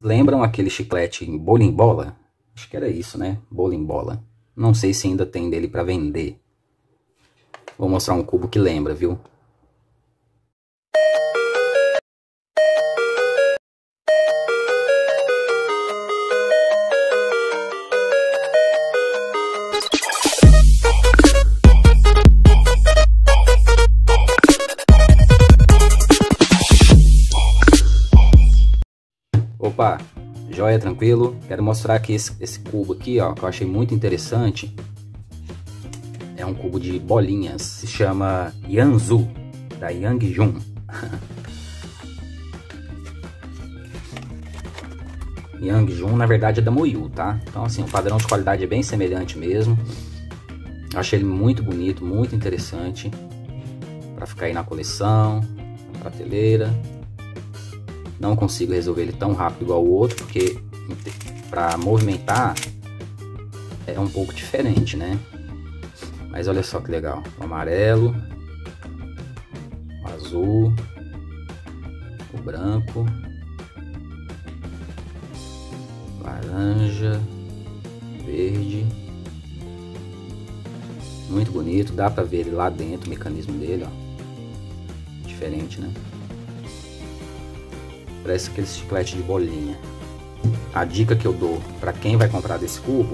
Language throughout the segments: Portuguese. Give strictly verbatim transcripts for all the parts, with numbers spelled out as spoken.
Lembram aquele chiclete Bowling Bola? Acho que era isso, né? Bowling Bola. Não sei se ainda tem dele para vender. Vou mostrar um cubo que lembra, viu? Opa, joia, tranquilo? Quero mostrar aqui esse, esse cubo aqui, ó, que eu achei muito interessante. É um cubo de bolinhas, se chama Yanzu, da Yangjun. Yangjun, na verdade, é da Moyu, tá? Então, assim, o padrão de qualidade é bem semelhante mesmo. Eu achei ele muito bonito, muito interessante, para ficar aí na coleção, na prateleira. Não consigo resolver ele tão rápido igual o outro, porque para movimentar é um pouco diferente, né? Mas olha só que legal. O amarelo, o azul, o branco, laranja, verde. Muito bonito. Dá para ver ele lá dentro, o mecanismo dele, ó. Diferente, né? Parece aquele chiclete de bolinha. A dica que eu dou para quem vai comprar desse cubo: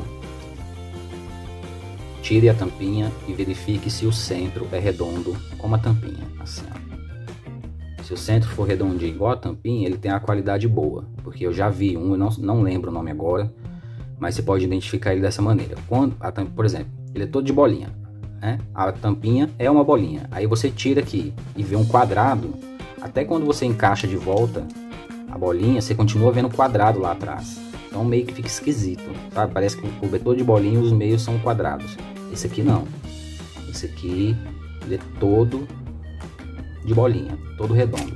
tire a tampinha e verifique se o centro é redondo como a tampinha, assim, ó. Se o centro for redondinho igual a tampinha, ele tem a qualidade boa, porque eu já vi um, eu não, não lembro o nome agora, mas você pode identificar ele dessa maneira. Quando a tampa, por exemplo, ele é todo de bolinha, né? A tampinha é uma bolinha, aí você tira aqui e vê um quadrado. Até quando você encaixa de volta a bolinha, você continua vendo quadrado lá atrás. Então meio que fica esquisito, sabe? Parece que o cubo é todo de bolinha e os meios são quadrados. Esse aqui não. Esse aqui, ele é todo de bolinha, todo redondo.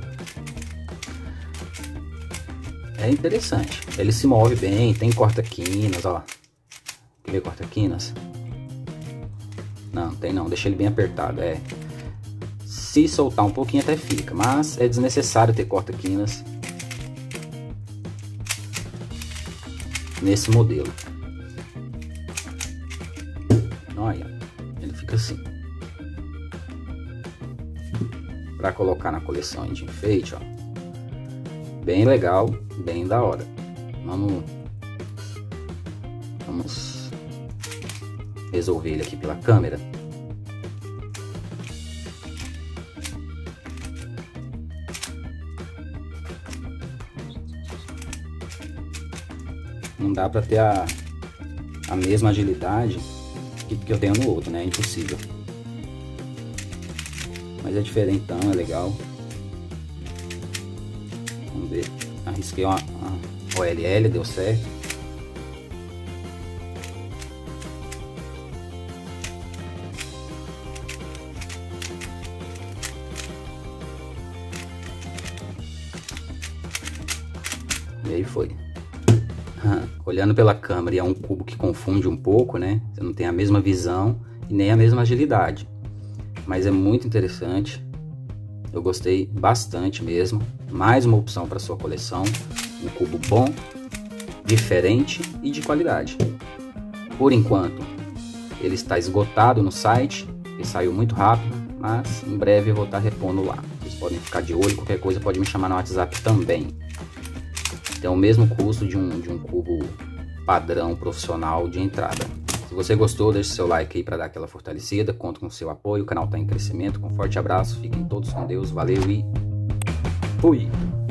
É interessante. Ele se move bem, tem corta-quinas, ó. Quer ver corta-quinas? Não, tem não. Deixa ele bem apertado, é. Se soltar um pouquinho até fica, mas é desnecessário ter corta-quinas nesse modelo. Olha, ele fica assim. Para colocar na coleção de enfeite, ó. Bem legal, bem da hora. Vamos, vamos resolver ele aqui pela câmera. Não dá para ter a, a mesma agilidade que, que eu tenho no outro, né? É impossível. Mas é diferentão, é legal. Vamos ver. Arrisquei uma, uma O L L, deu certo. E aí foi. Olhando pela câmera, é um cubo que confunde um pouco, né? Você não tem a mesma visão e nem a mesma agilidade. Mas é muito interessante. Eu gostei bastante mesmo. Mais uma opção para sua coleção. Um cubo bom, diferente e de qualidade. Por enquanto, ele está esgotado no site. Ele saiu muito rápido, mas em breve eu vou estar repondo lá. Vocês podem ficar de olho, qualquer coisa pode me chamar no WhatsApp também. Tem o mesmo custo de um, de um cubo padrão profissional de entrada. Se você gostou, deixe seu like aí para dar aquela fortalecida. Conto com o seu apoio, o canal está em crescimento. Um forte abraço, fiquem todos com Deus, valeu e fui!